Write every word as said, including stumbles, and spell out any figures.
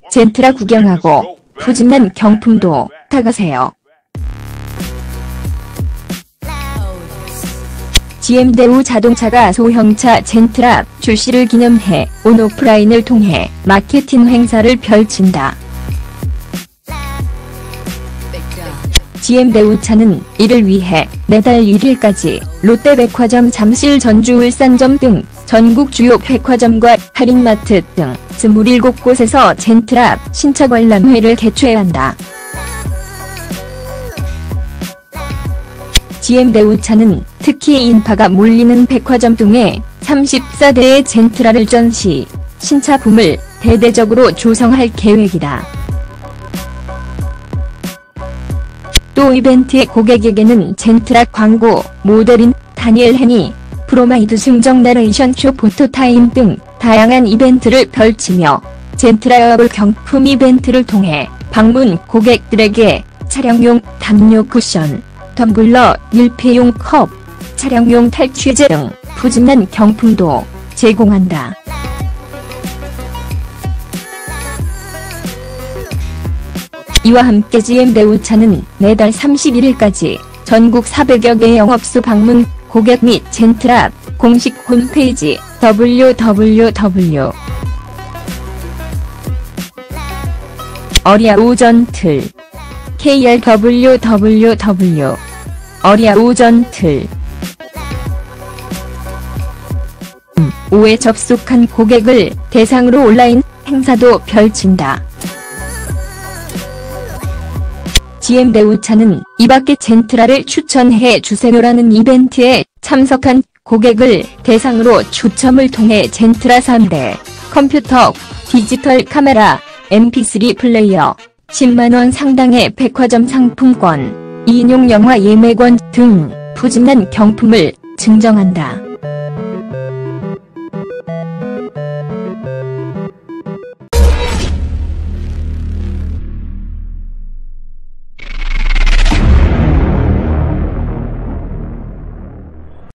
젠트라 구경하고 푸짐한 경품도 타가세요. 지엠대우 자동차가 소형차 젠트라 출시를 기념해 온오프라인을 통해 마케팅 행사를 펼친다. 지엠대우차는 이를 위해 내달 일 일까지 롯데백화점 잠실 전주 울산점 등 전국 주요 백화점과 할인마트 등 이십칠 곳에서 젠트라 신차 관람회를 개최한다. 지엠대우차는 특히 인파가 몰리는 백화점 등에 삼십사 대의 젠트라를 전시, 신차품을 대대적으로 조성할 계획이다. 또 이벤트의 고객에게는 젠트라 광고, 모델인 다니엘 헤니, 프로마이드 승정 내레이션 쇼 포토타임 등 다양한 이벤트를 펼치며 젠트라여블 경품 이벤트를 통해 방문 고객들에게 차량용 담요 쿠션, 텀블러, 밀폐용 컵, 차량용 탈취제 등 푸짐한 경품도 제공한다. 이와 함께 지엠대우차는 내달 삼십일 일까지 전국 사백여 개 영업소 방문 고객 및 젠트라 공식 홈페이지 더블유 더블유 더블유 어리아 오전틀 케이알 더블유 더블유 더블유 어리아 오전틀 오에 접속한 고객을 대상으로 온라인 행사도 펼친다. 지엠대우차는 이밖에 젠트라를 추천해 주세요라는 이벤트에 참석한 고객을 대상으로 추첨을 통해 젠트라 삼 대, 컴퓨터, 디지털 카메라, 엠피쓰리 플레이어, 십만 원 상당의 백화점 상품권, 인용 영화 예매권 등 푸짐한 경품을 증정한다.